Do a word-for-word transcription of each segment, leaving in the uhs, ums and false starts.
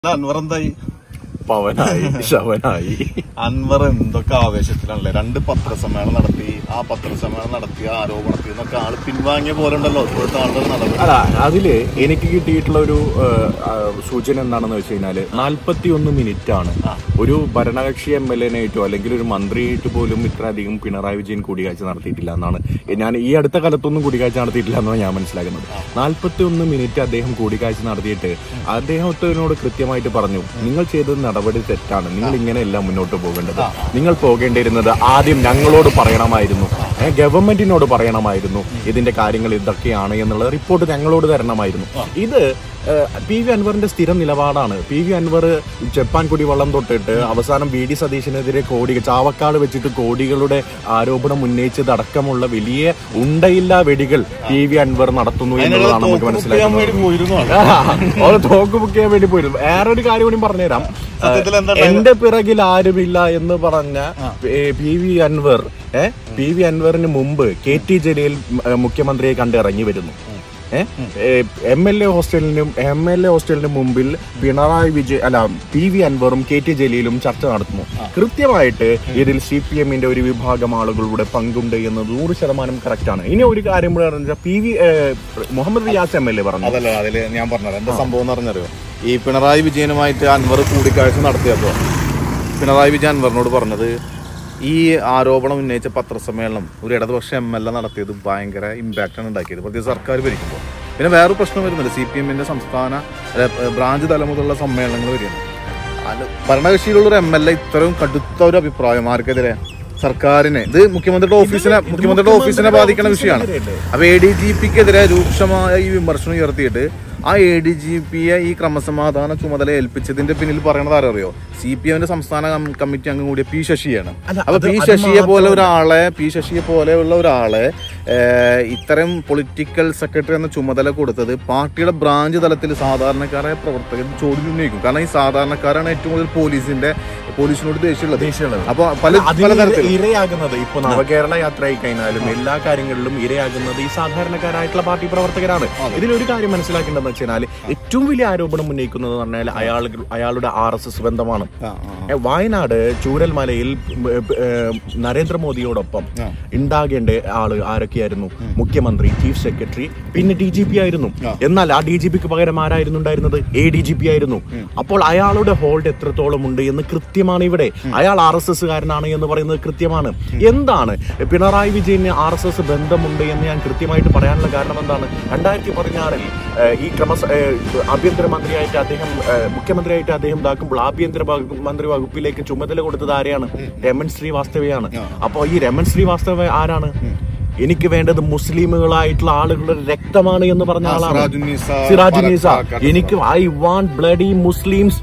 അൻവർ എന്തായി? പവനായി, ശവനായി. അൻവർ എന്തൊക്കെ ആവേശത്തിലാണല്ലേ. രണ്ട് പത്രസമ്മേളനം നടത്തി, ആ പത്രസമ്മേളനം നടത്തിയ ആരോപണത്തിൽ നിന്നൊക്കെ ആള് പിൻവാങ്ങിയ പോലെ ഉണ്ടല്ലോ ഇപ്പോഴത്തെ ആളുകൾ നടന്നത്. അല്ല, അതില് എനിക്ക് കിട്ടിയിട്ടുള്ള ഒരു സൂചന എന്താണെന്ന് വെച്ച് കഴിഞ്ഞാല് നാൽപ്പത്തി ഒന്ന് മിനിറ്റ് ആണ് ഒരു ഭരണകക്ഷി എം എൽ എനായിട്ടോ അല്ലെങ്കിൽ ഒരു മന്ത്രിയായിട്ട് പോലും ഇത്രയധികം പിണറായി വിജയൻ കൂടിക്കാഴ്ച നടത്തിയിട്ടില്ല എന്നാണ് ഞാൻ ഈ അടുത്ത കാലത്തൊന്നും കൂടിക്കാഴ്ച നടത്തിയിട്ടില്ല എന്നാണ് ഞാൻ മനസ്സിലാക്കുന്നത്. നാൽപ്പത്തി ഒന്ന് മിനിറ്റ് അദ്ദേഹം കൂടിക്കാഴ്ച നടത്തിയിട്ട് അദ്ദേഹത്തിനോട് കൃത്യമായിട്ട് പറഞ്ഞു, നിങ്ങൾ ചെയ്തത് നടപടി തെറ്റാണ്, നിങ്ങൾ ഇങ്ങനെയല്ല മുന്നോട്ട് പോകേണ്ടത്, നിങ്ങൾ പോകേണ്ടിയിരുന്നത് ആദ്യം ഞങ്ങളോട് പറയണമായിരുന്നു, ഗവൺമെന്റിനോട് പറയണമായിരുന്നു, ഇതിന്റെ കാര്യങ്ങൾ ഇതൊക്കെയാണ് എന്നുള്ള റിപ്പോർട്ട് ഞങ്ങളോട് തരണമായിരുന്നു. ഇത് പി വി അൻവറിന്റെ സ്ഥിരം നിലപാടാണ്. പി വി അൻവർ ജപ്പാൻ കുടിവെള്ളം തൊട്ടിട്ട് അവസാനം വി ഡി സതീശനെതിരെ കോടി ചാവക്കാട് വെച്ചിട്ട് കോടികളുടെ ആരോപണം ഉന്നയിച്ചതടക്കമുള്ള വലിയ ഉണ്ടയില്ലാ വെടികൾ പി വി അൻവർ നടത്തുന്നു എന്നുള്ളതാണ് നമുക്ക് മനസ്സിലാക്കുന്നത്. തോക്ക് ബുക്ക് ചെയ്യാൻ വേണ്ടി പോയിരുന്നു. വേറൊരു കാര്യം കൂടി പറഞ്ഞുതരാം. എന്റെ പിറകിൽ ആരുമില്ല എന്ന് പറഞ്ഞ പി വി അൻവർ ഏഹ് പി വി അൻവറിന് മുമ്പ് കെ ടി ജലീൽ മുഖ്യമന്ത്രിയെ കണ്ട് ഇറങ്ങി വരുന്നു. എം എൽ എ ഹോസ്റ്റലിനും എം എൽ എ ഹോസ്റ്റലിന് മുമ്പിൽ പിണറായി വിജയൻ അല്ല പി വി അൻവറും കെ ടി ജലീലും ചർച്ച നടത്തുന്നു. കൃത്യമായിട്ട് ഇതിൽ സി പി എമ്മിന്റെ ഒരു വിഭാഗം ആളുകളുടെ പങ്കുണ്ട് എന്ന് നൂറ് ശതമാനം കറക്റ്റ് ആണ്. ഇനി ഒരു കാര്യം പറഞ്ഞാൽ P V Muhammad Riyas M L A പറഞ്ഞു. അതല്ല, അതില് ഞാൻ പറഞ്ഞത് എന്താ സംഭവം എന്ന് പറഞ്ഞറിയോ, ഈ പിണറായി വിജയനുമായിട്ട് അൻവർ കൂടിക്കാഴ്ച നടത്തിയപ്പോ പിണറായി വിജയൻ അൻവറിനോട് പറഞ്ഞത്, ഈ ആരോപണം ഉന്നയിച്ച പത്രസമ്മേളനം ഒരു ഇടതുപക്ഷ എം എൽ എ നടത്തിയത് ഭയങ്കര ഇമ്പാക്റ്റാണ് ഉണ്ടാക്കിയത് പ്രത്യേക സർക്കാർ ഭരിക്കുമ്പോൾ. പിന്നെ വേറൊരു പ്രശ്നം വരുന്നുണ്ട്, സി പി എമ്മിന്റെ സംസ്ഥാന ബ്രാഞ്ച് തലം മുതലുള്ള സമ്മേളനങ്ങൾ വരികയാണ്. ഭരണകക്ഷിയിലുള്ള ഒരു എം എൽ എ ഇത്രയും കടുത്ത ഒരു അഭിപ്രായം ആർക്കെതിരെ, സർക്കാരിനെ, ഇത് മുഖ്യമന്ത്രിയുടെ ഓഫീസിനെ മുഖ്യമന്ത്രിയുടെ ഓഫീസിനെ ബാധിക്കുന്ന വിഷയമാണ്. അപ്പൊ എ ഡി ജി പിക്കെതിരെ രൂക്ഷമായ ഈ വിമർശനം ഉയർത്തിയിട്ട് ആ എ ഡി ജി പിയെ ഈ ക്രമസമാധാന ചുമതല ഏൽപ്പിച്ചതിന്റെ പിന്നിൽ പറയണത് ആരറിയോ, സി പി എമ്മിന്റെ സംസ്ഥാന കമ്മിറ്റി അംഗം കൂടിയ പി ശശിയാണ്. അപ്പൊ പി ശശിയെ പോലെ ഒരാളെ പി ശശിയെ പോലെയുള്ള ഒരാളെ ഇത്തരം പൊളിറ്റിക്കൽ സെക്രട്ടറി എന്ന ചുമതല കൊടുത്തത് പാർട്ടിയുടെ ബ്രാഞ്ച് തലത്തിൽ സാധാരണക്കാരായ പ്രവർത്തകർ ചോദ്യം ഉന്നയിക്കും. കാരണം ഈ സാധാരണക്കാരാണ് ഏറ്റവും കൂടുതൽ പോലീസിന്റെ പോലീസിനോട് ദേഷ്യമുള്ളത്. അപ്പൊ പല പലതരത്തിൽ ഇരയാകുന്നത് ഇപ്പൊ നവകേരള യാത്ര ആയി കഴിഞ്ഞാലും എല്ലാ കാര്യങ്ങളിലും ഇരയാകുന്നത് ഈ സാധാരണക്കാരായിട്ടുള്ള പാർട്ടി പ്രവർത്തകരാണ്. ഇതിലൊരു കാര്യം മനസ്സിലാക്കേണ്ടതെന്ന് വെച്ചാൽ ഏറ്റവും വലിയ ആരോപണം ഉന്നയിക്കുന്നത് പറഞ്ഞാൽ അയാൾ അയാളുടെ ആർ എസ് എസ് ബന്ധമാണ്. വയനാട് ചൂരൽമലയിൽ നരേന്ദ്രമോദിയോടൊപ്പം ഉണ്ടാകേണ്ട ആള് ആരൊക്കെയായിരുന്നു? മുഖ്യമന്ത്രി, ചീഫ് സെക്രട്ടറി, പിന്നെ ഡി ജി പി ആയിരുന്നു. എന്നാൽ ആ ഡി ജി പിക്ക് പകരം ആരായിരുന്നു ഉണ്ടായിരുന്നത്? എ ഡി ജി പി ആയിരുന്നു. അപ്പോൾ അയാളുടെ ഹോൾഡ് എത്രത്തോളം ഉണ്ട് എന്ന് കൃത്യമാണ്. ഇവിടെ അയാൾ ആർ എസ് എസ് കാരനാണ് എന്ന് പറയുന്നത് കൃത്യമാണ്. എന്താണ് പിണറായി വിജയന് ആർ എസ് എസ് ബന്ധമുണ്ട് എന്ന് ഞാൻ കൃത്യമായിട്ട് പറയാനുള്ള കാരണം എന്താണ്? രണ്ടായിരത്തി പതിനാറിൽ ഈ ക്രമ ആഭ്യന്തരമന്ത്രിയായിട്ട് അദ്ദേഹം മുഖ്യമന്ത്രിയായിട്ട് അദ്ദേഹം ഇതാക്കുമ്പോൾ ആഭ്യന്തര മന്ത്രി വകുപ്പിലേക്ക് ചുമതല കൊടുത്തത് ആരെയാണ്? രമൺ ശ്രീവാസ്തവയാണ്. അപ്പൊ ഈ രമൺ ശ്രീവാസ്തവ ആരാണ്? എനിക്ക് വേണ്ടത് മുസ്ലിമുകളായിട്ടുള്ള ആളുകളുടെ രക്തമാണ് എന്ന് പറഞ്ഞ ആളാണ് സിറാജുന്നീസ. എനിക്ക് I want bloody Muslims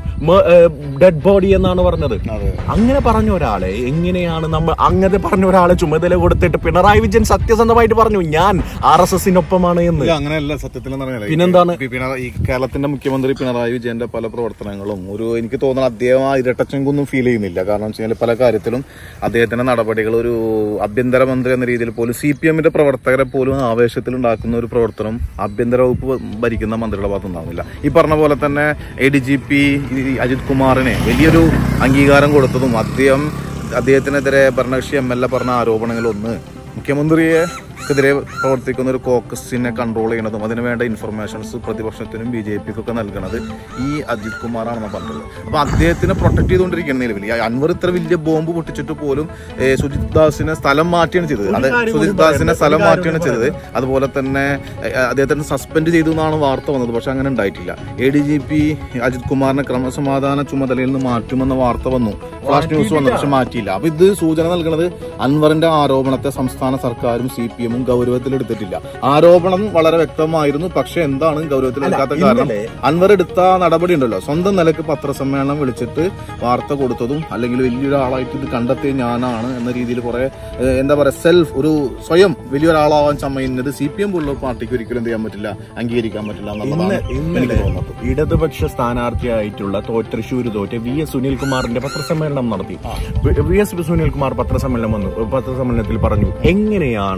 dead body എന്നാണ് പറഞ്ഞത്. അങ്ങനെ പറഞ്ഞ ഒരാളെ എങ്ങനെയാണ് നമ്മൾ അങ്ങനെ പറഞ്ഞ ഒരാളെ ചുമതല കൊടുത്തിട്ട് പിണറായി വിജയൻ സത്യസന്ധമായിട്ട് പറഞ്ഞു ഞാൻ ആർ എസ് എസിനൊപ്പമാണ് എന്ന്? അങ്ങനെയല്ല സത്യത്തിൽ. പിന്നെന്താണ്? ഈ കേരളത്തിന്റെ മുഖ്യമന്ത്രി പിണറായി വിജയന്റെ പല പ്രവർത്തനങ്ങളും ഒരു എനിക്ക് തോന്നുന്നു അദ്ദേഹം ആ ഇരട്ടച്ചെങ്കൊന്നും ഫീൽ ചെയ്യുന്നില്ല. കാരണം വെച്ചാൽ പല കാര്യത്തിലും അദ്ദേഹത്തിന്റെ നടപടികൾ ഒരു ആഭ്യന്തരമന്ത്രി എന്ന രീതിയിൽ പോലും സി പി എമ്മിന്റെ പ്രവർത്തകരെ പോലും ആവേശത്തിൽ ഉണ്ടാക്കുന്ന ഒരു പ്രവർത്തനം ആഭ്യന്തര വകുപ്പ് ഭരിക്കുന്ന മന്ത്രിയുടെ ഭാഗത്ത് ഉണ്ടാകുന്നില്ല. ഈ പറഞ്ഞ പോലെ തന്നെ A D G P Ajith കുമാറിനെ വലിയൊരു അംഗീകാരം കൊടുത്തതും അദ്ദേഹം അദ്ദേഹത്തിനെതിരെ ഭരണകക്ഷി എം എൽ എ പറഞ്ഞ ആരോപണങ്ങളൊന്ന് മുഖ്യമന്ത്രിയെ െതിരെ പ്രവർത്തിക്കുന്ന ഒരു കോക്കസിനെ കൺട്രോൾ ചെയ്യണതും അതിനുവേണ്ട ഇൻഫർമേഷൻസ് പ്രതിപക്ഷത്തിനും ബി ജെ പിക്കും ഒക്കെ നൽകുന്നത് ഈ അജിത് കുമാറാണെന്ന് പറഞ്ഞത്. അപ്പൊ അദ്ദേഹത്തിനെ പ്രൊട്ടക്ട് ചെയ്തുകൊണ്ടിരിക്കുകയാണ് നിലവിൽ. അൻവർ ഇത്ര വലിയ ബോംബ് പൊട്ടിച്ചിട്ട് പോലും സുജിത് ദാസിനെ സ്ഥലം മാറ്റിയാണ് ചെയ്തത്. അത് സുജിത് ദാസിനെ സ്ഥലം മാറ്റിയാണ് ചെയ്തത്. അതുപോലെ തന്നെ അദ്ദേഹത്തിന് സസ്പെൻഡ് ചെയ്തു എന്നാണ് വാർത്ത വന്നത്. പക്ഷെ അങ്ങനെ ഉണ്ടായിട്ടില്ല. A D G P Ajith കുമാറിനെ ക്രമസമാധാന ചുമതലയിൽ നിന്ന് മാറ്റുമെന്ന വാർത്ത വന്നു, ഫ്ലാഷ് ന്യൂസ് വന്നു, പക്ഷെ മാറ്റിയില്ല. അപ്പൊ ഇത് സൂചന നൽകുന്നത് അൻവറിന്റെ ആരോപണത്തെ സംസ്ഥാന സർക്കാരും സി പി എമ്മും ഗൗരവത്തിലെടുത്തിട്ടില്ല. ആരോപണം വളരെ വ്യക്തമായിരുന്നു, പക്ഷെ എന്താണ് ഗൗരവത്തിലെടുക്കാത്ത കാരണം? അൻവർ എടുത്ത നടപടി ഉണ്ടല്ലോ, സ്വന്തം നിലക്ക് പത്രസമ്മേളനം വിളിച്ചിട്ട് വാർത്ത കൊടുത്തതും അല്ലെങ്കിൽ വലിയൊരാളായിട്ട് ഇത് കണ്ടെത്തിയ ഞാനാണ് എന്ന രീതിയിൽ കുറെ എന്താ പറയാ സെൽഫ് ഒരു സ്വയം വലിയൊരാളാവാൻ ചമയുന്നത് സി പി എം പോലുള്ള പാർട്ടിക്ക് ഒരിക്കലും എന്ത് ചെയ്യാൻ പറ്റില്ല, അംഗീകരിക്കാൻ പറ്റില്ല എന്നുള്ളതാണ്. ഇടതുപക്ഷ സ്ഥാനാർത്ഥിയായിട്ടുള്ള തൃശ്ശൂർ തോറ്റ് വി എസ് സുനിൽകുമാറിന്റെ പത്രസമ്മേളനം നടത്തി. വി എസ് സുനിൽകുമാർ പത്രസമ്മേളനം വന്നു പത്രസമ്മേളനത്തിൽ പറഞ്ഞു എങ്ങനെയാണ്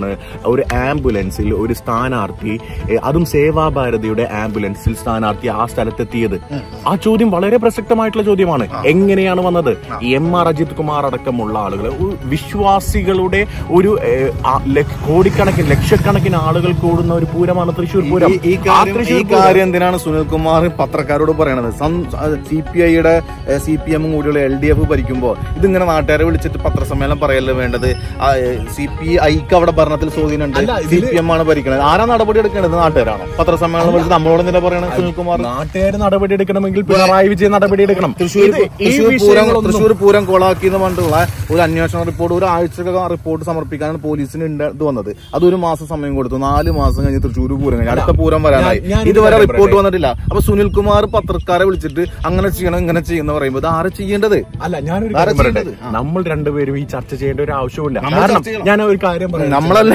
ഒരു ആംബുലൻസിൽ ഒരു സ്ഥാനാർത്ഥി, അതും സേവാഭാരതിയുടെ ആംബുലൻസിൽ സ്ഥാനാർത്ഥി ആ സ്ഥലത്തെത്തിയത്? ആ ചോദ്യം വളരെ പ്രസക്തമായിട്ടുള്ള ചോദ്യമാണ്. എങ്ങനെയാണ് വന്നത്? എം ആർ അജിത് കുമാർ അടക്കമുള്ള ആളുകൾ, വിശ്വാസികളുടെ ഒരു കോടിക്കണക്കിന് ലക്ഷക്കണക്കിന് ആളുകൾ കൂടുന്ന ഒരു പൂരമാണ് തൃശ്ശൂർ പൂരം. ഈ കാര്യം എന്തിനാണ് സുനിൽകുമാർ പത്രക്കാരോട് പറയണത്? സി പി ഐയുടെ സി പി എമ്മും കൂടിയുള്ള എൽ ഡി എഫ് ഭരിക്കുമ്പോൾ ഇതിങ്ങനെ നാട്ടുകാരെ വിളിച്ചിട്ട് പത്രസമ്മേളനം പറയല്ലേ വേണ്ടത്? സി പി ഐക്ക് അവിടെ ഭരണത്തിൽ സ്വാധീനമുണ്ട്, സി പി എം ആണ് ഭരിക്കുന്നത്. ആരാ നടപടി എടുക്കേണ്ടത്? നാട്ടുകാരാണോ? പത്രസമ്മേളനം വിളിച്ച് നമ്മളോട് എന്തിനാ പറയണത് സുനിൽകുമാർ? നാട്ടുകാർ നടപടി എടുക്കണമെങ്കിൽ പിണറായി വിജയൻ നടപടി എടുക്കണം. തൃശ്ശൂർ തൃശ്ശൂർ പൂരം കൊളാക്കി എന്ന് പറഞ്ഞിട്ടുള്ള ഒരു അന്വേഷണ റിപ്പോർട്ട്, ഒരു ആഴ്ച റിപ്പോർട്ട് സമർപ്പിക്കാനാണ് പോലീസിന് ഇത് വന്നത്. അതൊരു മാസം സമയം കൊടുത്തു. നാല് മാസം കഴിഞ്ഞ് തൃശ്ശൂർ പൂരം കഴിഞ്ഞു, അടുത്ത പൂരം വരാനായി. ഇതുവരെ റിപ്പോർട്ട് വന്നിട്ടില്ല. അപ്പൊ സുനിൽകുമാർ പത്രക്കാരെ വിളിച്ചിട്ട് അങ്ങനെ ചെയ്യണം ഇങ്ങനെ ചെയ്യുന്ന പറയുമ്പോൾ ആരാ ചെയ്യേണ്ടത്? അല്ല, ഞാനൊരു കാര്യം പറയട്ടെ, നമ്മൾ രണ്ടുപേരും ഈ ചർച്ച ചെയ്യേണ്ട ഒരു ആവശ്യമില്ല. കാരണം ഞാൻ ഒരു കാര്യം പറയാം, നമ്മളല്ല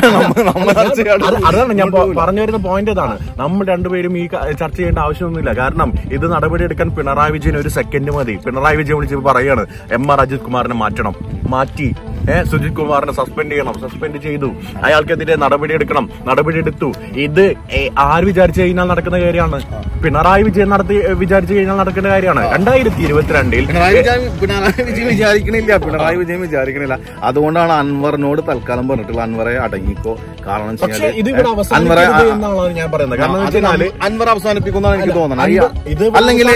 അതാണ് ഞാൻ പറഞ്ഞു വരുന്ന പോയിന്റ്. അതാണ്, നമ്മൾ രണ്ടുപേരും ഈ ചർച്ച ചെയ്യേണ്ട ആവശ്യമൊന്നുമില്ല. കാരണം ഇത് നടപടിയെടുക്കാൻ പിണറായി വിജയൻ ഒരു സെക്കൻഡ് മതി. പിണറായി വിജയൻ വിളിച്ച് പറയാണ് എം ആർ അജിത് കുമാറിനെ മാറ്റണം, മാറ്റി ഏഹ് സുജിത് കുമാറിനെ സസ്പെൻഡ് ചെയ്യണം, സസ്പെൻഡ് ചെയ്തു, അയാൾക്കെതിരെ നടപടിയെടുക്കണം, നടപടിയെടുത്തു. ഇത് ആര് വിചാരിച്ചു കഴിഞ്ഞാൽ നടക്കുന്ന കാര്യമാണ്? പിണറായി വിജയൻ നടത്തി വിചാരിച്ചു കഴിഞ്ഞാൽ നടക്കുന്ന കാര്യമാണ്. രണ്ടായിരത്തി ഇരുപത്തിരണ്ടിൽ പിണറായി വിജയൻ വിചാരിക്കണില്ല പിണറായി വിജയൻ വിചാരിക്കണില്ല അതുകൊണ്ടാണ് അൻവറിനോട് തൽക്കാലം പറഞ്ഞിട്ടുള്ള അൻവറെ അടങ്ങിക്കോ. കാരണം അൻവറെ ഞാൻ പറയുന്നത്, കാരണം അൻവർ അവസാനിപ്പിക്കുന്നതാണ് എനിക്ക് തോന്നുന്നത്. അല്ലെങ്കിൽ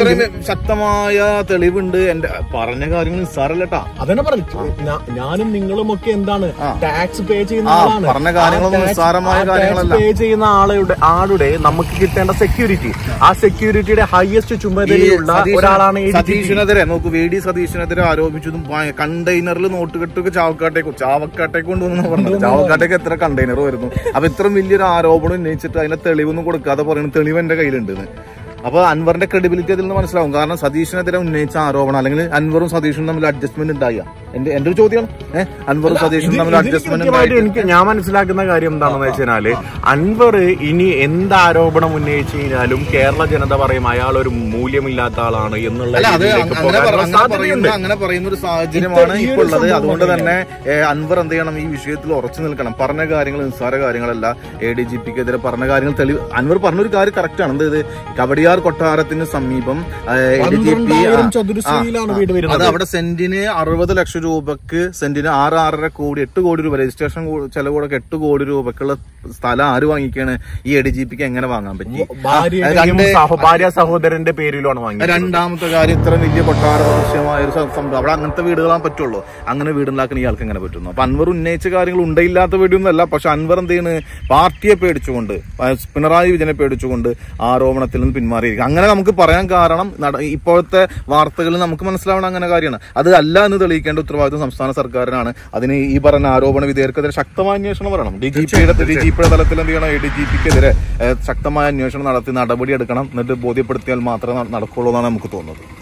ശക്തമായ തെളിവുണ്ട്. എന്റെ പറഞ്ഞ കാര്യങ്ങൾ നിസ്സാരല്ലട്ടാ. അതന്നെ പറഞ്ഞു. ഞാനും നിങ്ങളും ഒക്കെ എന്താണ് ടാക്സ് പേ ചെയ്യുന്ന ആളാണ്. പറഞ്ഞ കാര്യങ്ങളൊന്നും നിസ്സാരമായ കാര്യങ്ങളല്ല. പേ ചെയ്യുന്ന ആളുടെ ആളുടെ നമുക്ക് കിട്ടേണ്ട സെക്യൂരിറ്റി, ആ സെക്യൂരിറ്റിയുടെ ഹയസ്റ്റ് ചുമതലയുള്ള ഒരാളാണ് സതീഷിനെതിരെ. നോക്കൂ, വി ഡി സതീഷിനെതിരെ ആരോപിച്ചതും കണ്ടെയ്നറിൽ നോട്ടുകെട്ടൊക്കെ ചാവക്കാട്ടേക്ക് ചാവക്കാട്ടേക്ക് കൊണ്ടുവന്നു പറഞ്ഞത്. ചാവക്കാട്ടേക്ക് എത്ര കണ്ടെയ്നർ വരുന്നു? അപ്പൊ ഇത്രയും വലിയൊരു ആരോപണം ഉന്നയിച്ചിട്ട് അതിന്റെ തെളിവൊന്നും കൊടുക്കാതെ പറയുന്നത് തെളിവ് എന്റെ കയ്യിലുണ്ട്. അപ്പൊ അൻവറിന്റെ ക്രെഡിബിലിറ്റി അതിൽ നിന്ന് മനസ്സിലാവും. കാരണം സതീഷിനെതിരെ ഉന്നയിച്ച ആരോപണം, അല്ലെങ്കിൽ അൻവറും സതീഷും തമ്മിൽ അഡ്ജസ്റ്റ്മെന്റ് ഉണ്ടായ എന്റെ എന്റെ ഒരു ചോദ്യമാണ്. ഏഹ് അൻവറും സതീഷും തമ്മിൽ അഡ്ജസ്റ്റ്മെന്റ് എനിക്ക് ഞാൻ മനസ്സിലാക്കുന്ന കാര്യം എന്താണെന്ന് വെച്ചാല്, അൻവർ ഇനി എന്ത് ആരോപണം ഉന്നയിച്ചു കഴിഞ്ഞാലും കേരള ജനത പറയും അയാൾ ഒരു മൂല്യമില്ലാത്ത ആളാണ് എന്നുള്ള അങ്ങനെ പറയുന്ന ഒരു സാഹചര്യമാണ് ഇപ്പോൾ ഉള്ളത്. അതുകൊണ്ട് തന്നെ അൻവർ എന്ത് ചെയ്യണം? ഈ വിഷയത്തിൽ ഉറച്ചു നിൽക്കണം. പറഞ്ഞ കാര്യങ്ങൾ നിസ്സാര കാര്യങ്ങളല്ല. എ ഡി ജി പിക്കെതിരെ പറഞ്ഞ കാര്യങ്ങൾ തെളിവ്. അൻവർ പറഞ്ഞൊരു കാര്യം കറക്റ്റാണ്. എന്ത് കബഡിയാർ കൊട്ടാരത്തിന് സമീപം എ ഡി ജി പി അത് അവിടെ സെന്റിന് അറുപത് ലക്ഷം രൂപക്ക്, സെന്റിന് ആറ് ആറര കോടി എട്ട് കോടി രൂപ രജിസ്ട്രേഷൻ ചെലവോടൊക്കെ എട്ട് കോടി രൂപക്കുള്ള സ്ഥലം ആര് വാങ്ങിക്കാണ്? ഈ എ ഡി ജി പിക്ക് എങ്ങനെ വാങ്ങാൻ പറ്റി? ഭാര്യ സഹോദരന്റെ പേരിലാണ് വാങ്ങിയത്. രണ്ടാമത്തെ കാര്യം, ഇത്ര വലിയ കൊട്ടാര ദൃശ്യമായ ഒരു സംഭവം അവിടെ അങ്ങനത്തെ വീടുകളാൻ പറ്റുള്ളൂ. അങ്ങനെ വീടുണ്ടാക്കാൻ ഇയാൾക്ക് എങ്ങനെ പറ്റുന്നു? അപ്പൊ അൻവർ ഉന്നയിച്ച കാര്യങ്ങൾ ഉണ്ടയില്ലാത്ത വീടൊന്നുമല്ല. പക്ഷെ അൻവർ എന്ത് ചെയ്യുന്നത്? പാർട്ടിയെ പേടിച്ചുകൊണ്ട്, പിണറായി വിജയനെ പേടിച്ചുകൊണ്ട് ആരോപണത്തിൽ നിന്ന് പിന്മാറിയിരിക്കും. അങ്ങനെ നമുക്ക് പറയാൻ കാരണം ഇപ്പോഴത്തെ വാർത്തകളിൽ നമുക്ക് മനസ്സിലാവണം അങ്ങനെ കാര്യമാണ്. അത് അല്ല എന്ന് തെളിയിക്കേണ്ട ഉത്തരവാദിത്വം സംസ്ഥാന സർക്കാരിനാണ്. അതിന് ഈ പറഞ്ഞ ആരോപണ വിധേയർക്കെതിരെ ശക്തമായ അന്വേഷണം വരണം. ഡി ജി പിയുടെ ഡി ജി പിയുടെ തലത്തിൽ എന്ത് ചെയ്യണം? എ ഡി ജി പിക്കെതിരെ ശക്തമായ അന്വേഷണം നടത്തി നടപടി എടുക്കണം. എന്നിട്ട് ബോധ്യപ്പെടുത്തിയാൽ മാത്രമേ നടക്കുള്ളൂ എന്നാണ് നമുക്ക് തോന്നുന്നത്.